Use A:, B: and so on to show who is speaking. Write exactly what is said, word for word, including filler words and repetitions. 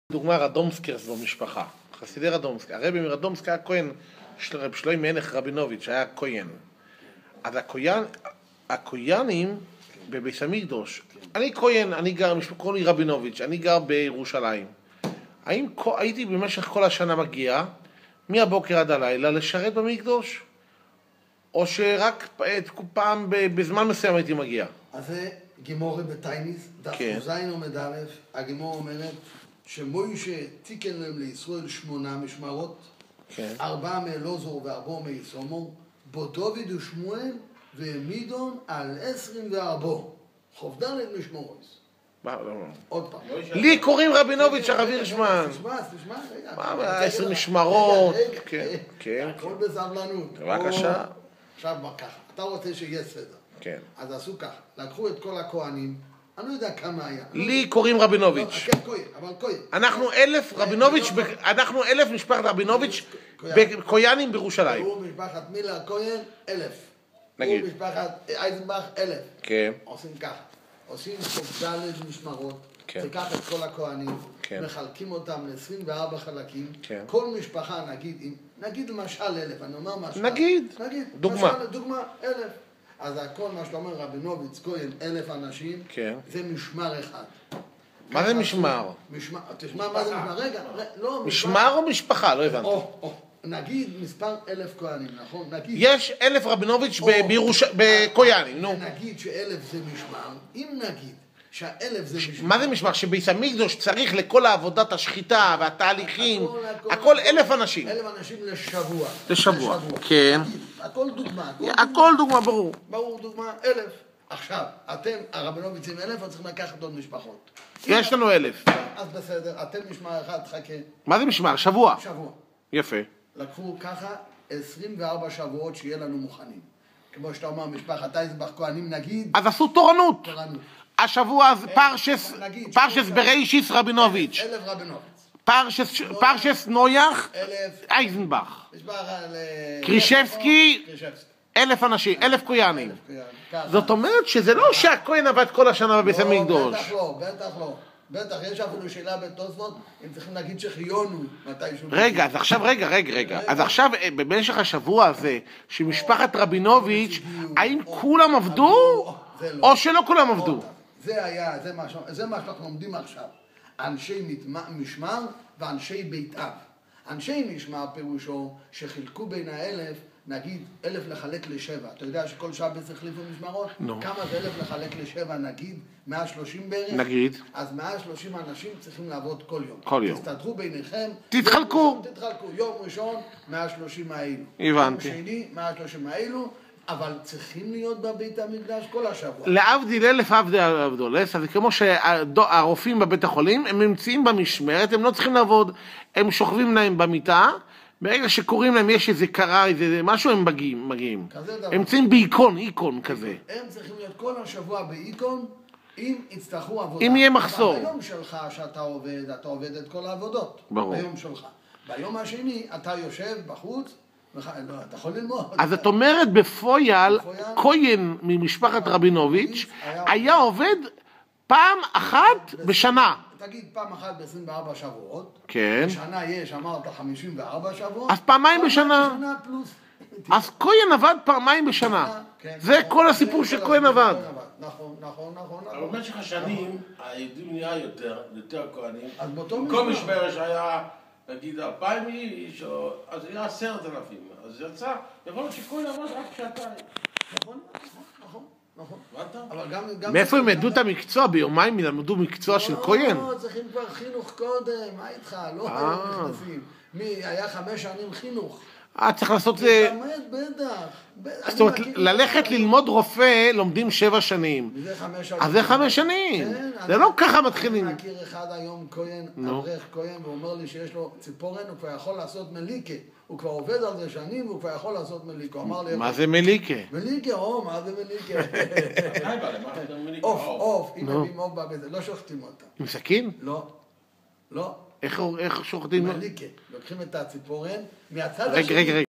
A: דוגמה רדומסקרס במשפחה, חסידי רדומסק. הרבי מרדומסק היה כהן, רב שלוים מלך רבינוביץ' היה כהן. אז הכהן, הכהנים בבית המקדוש, אני כהן, אני גר, משפחת לי רבינוביץ', אני גר בירושלים. האם הייתי במשך כל השנה מגיע, מהבוקר עד הלילה, לשרת במקדוש? או שרק פעם בזמן מסוים הייתי מגיע?
B: אז זה גימורי בטייניס, דף חוזיין עומד א', הגימור אומרת שמוישה תיקן להם לישראל שמונה משמרות, ארבעה מאלעזר וארבעה מיסומון, בו דוד ושמואל והעמידון על עשרים וארבע, חוב ד' משמרות. עוד פעם.
A: לי קוראים רבינוביץ' הרב הירשמן.
B: תשמע, תשמע, רגע.
A: מה, עשר משמרות.
B: כן, כן. הכל בסבלנות.
A: בבקשה.
B: עכשיו ככה, אתה רוצה שיהיה סדר.
A: כן.
B: אז עשו ככה, לקחו את כל הכהנים, אני לא יודע כמה היה.
A: לי קוראים רבינוביץ'.
B: כן, כהן, אבל כהן.
A: אנחנו אלף רבינוביץ', אנחנו אלף משפחת רבינוביץ' בכהנים בירושלים.
B: הוא משפחת מילר כהן, אלף.
A: נגיד.
B: הוא משפחת אייזנבך, אלף.
A: כן.
B: עושים ככה, עושים ד' משמרות, תיקח את כל הכהנים, מחלקים אותם ל-עשרים וארבע חלקים, כל משפחה נגיד, נגיד למשל אלף, אני אומר משל.
A: נגיד.
B: נגיד.
A: דוגמה.
B: דוגמה, אלף. אז הכל מה שאתה אומר רבינוביץ' כהן, אלף אנשים, זה משמר אחד.
A: מה זה משמר?
B: משמר, תשמע מה זה משמר, רגע, לא.
A: משמר או משפחה? לא הבנתי.
B: נגיד מספר אלף כהנים, נכון? נגיד.
A: יש אלף רבינוביץ' בכהנים, נו.
B: נגיד שאלף זה משמר, אם נגיד שהאלף זה משמר.
A: מה זה משמר? שבית המקדוש צריך לכל העבודת השחיטה והתהליכים, הכל אלף אנשים.
B: אלף אנשים לשבוע.
A: לשבוע, כן.
B: הכל דוגמה.
A: הכל דוגמה, ברור.
B: ברור, דוגמה, אלף. עכשיו, אתם, הרבינוביצים אלף, צריכים לקחת עוד משפחות.
A: יש לנו אלף.
B: אז בסדר, אתם משמר אחד, חכה.
A: מה זה משמר? שבוע.
B: שבוע.
A: יפה.
B: לקחו ככה עשרים וארבע שבועות שיהיה לנו מוכנים. כמו שאתה אומר, משפחת אייזנבך כהנים נגיד.
A: אז עשו תורנות.
B: תורנות.
A: השבוע אז פרשס, פרשס בריישיס רבינוביץ'.
B: אלף רבינוביץ'.
A: פרשס נויח, אייזנבך. קרישבסקי, אלף אנשים, אלף כהנים. זאת אומרת שזה לא שהכהן עבד כל השנה בבית המקדוש.
B: בטח לא, בטח לא. בטח, יש אפילו שאלה בתוספות, אם צריכים להגיד שחיונו מתישהו.
A: רגע, אז עכשיו, רגע, רגע, רגע. אז עכשיו, במשך השבוע הזה, שמשפחת רבינוביץ', האם כולם עבדו, או שלא כולם עבדו?
B: זה היה, זה מה שאנחנו לומדים עכשיו. אנשי משמר ואנשי בית אב. אנשי משמר פירושו שחילקו בין האלף, נגיד אלף לחלק לשבע. אתה יודע שכל שבת החליפו משמרות? כמה זה אלף לחלק לשבע, נגיד? מאה ושלושים בערך?
A: נגיד.
B: אז מאה ושלושים אנשים צריכים לעבוד כל יום.
A: כל יום.
B: תסתדרו ביניכם.
A: תתחלקו.
B: תתחלקו. יום ראשון, מאה ושלושים האלו.
A: הבנתי.
B: יום שני, מאה ושלושים האלו. אבל צריכים להיות בבית המקדש כל השבוע.
A: להבדיל אלף הבדולס, אז כמו שהרופאים בבית החולים, הם נמצאים במשמרת, הם לא צריכים לעבוד, הם שוכבים להם במיטה, ברגע שקוראים להם יש איזה קרה, איזה משהו, הם מגיעים. מגיעים. הם נמצאים באיקון, איקון כזה.
B: הם צריכים להיות כל השבוע באיקון, אם יצטרכו עבודה.
A: אם יהיה מחסור.
B: אבל ביום שלך שאתה עובד, אתה עובד את כל העבודות.
A: ברור.
B: ביום שלך. ביום השני, אתה יושב בחוץ, לא, אתה יכול ללמוד.
A: אז את אומרת בפויאל, כהן ממשפחת רבינוביץ' היה עובד פעם אחת בשנה.
B: תגיד פעם אחת ב-עשרים וארבע שבועות.
A: כן.
B: בשנה יש, אמרת חמישים וארבע שבועות.
A: אז פעמיים בשנה.
B: בשנה פלוס.
A: אז כהן עבד פעמיים בשנה. זה כל הסיפור שכהן עבד.
B: נכון, נכון, נכון.
C: אבל במשך השנים, היהודים נהיה יותר, יותר כהנים.
B: אז באותו
C: כל משמרת שהיה, נגיד, אלפיים איש, אז היה עשרת אלפים. אז יצא, יכול להיות שכהן עבד רק שעתיים.
B: נכון, נכון, נכון.
C: הבנת?
A: מאיפה הם ידעו את המקצוע? ביומיים ילמדו מקצוע של כהן?
B: לא, צריכים כבר חינוך קודם, מה איתך? לא היו נכנסים. מי, היה חמש שנים חינוך.
A: אה, צריך לעשות זה...
B: באמת, בטח.
A: זאת אומרת, ללכת ללמוד רופא לומדים שבע שנים.
B: וזה חמש שנים.
A: אז זה חמש שנים. זה לא ככה מתחילים.
B: אני מכיר אחד היום כהן, אברך כהן, והוא אומר לי שיש לו ציפורן, הוא כבר יכול לעשות מליקה. הוא כבר עובד על זה שנים, והוא כבר יכול לעשות מליקה.
A: מה זה מליקה?
B: מליקה, או, מה זה מליקה? אוף, אוף, אם מביאים אוף בבית, לא שוחטים אותה.
A: עם סכין?
B: לא, לא.
A: איך שוחטים?
B: מליקה. לוקחים את הציפורן מהצד השני.
A: רגע, רגע, רגע.